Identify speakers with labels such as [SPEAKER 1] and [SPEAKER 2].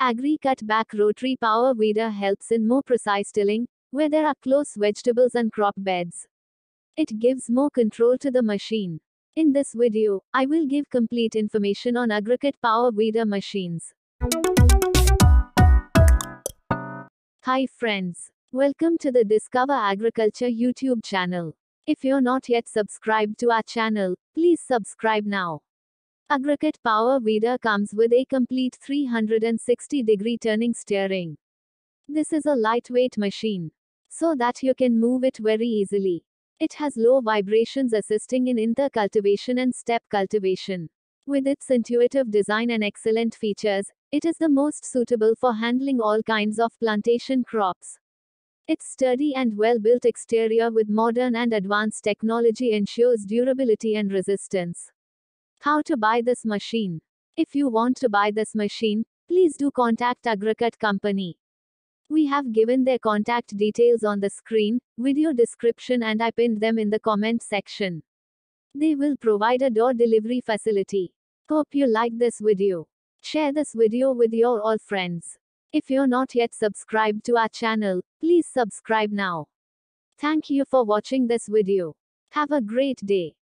[SPEAKER 1] AgriCut Back Rotary Power Weeder helps in more precise tilling, where there are close vegetables and crop beds. It gives more control to the machine. In this video, I will give complete information on AgriCut Power Weeder machines. Hi friends. Welcome to the Discover Agriculture YouTube channel. If you're not yet subscribed to our channel, please subscribe now. AgriCut Power Weeder comes with a complete 360-degree turning steering. This is a lightweight machine, so that you can move it very easily. It has low vibrations assisting in intercultivation and step cultivation. With its intuitive design and excellent features, it is the most suitable for handling all kinds of plantation crops. Its sturdy and well-built exterior with modern and advanced technology ensures durability and resistance. How to buy this machine? If you want to buy this machine, please do contact AgriCut Company. We have given their contact details on the screen, video description, and I pinned them in the comment section. They will provide a door delivery facility. Hope you like this video. Share this video with your all friends. If you're not yet subscribed to our channel, please subscribe now. Thank you for watching this video. Have a great day.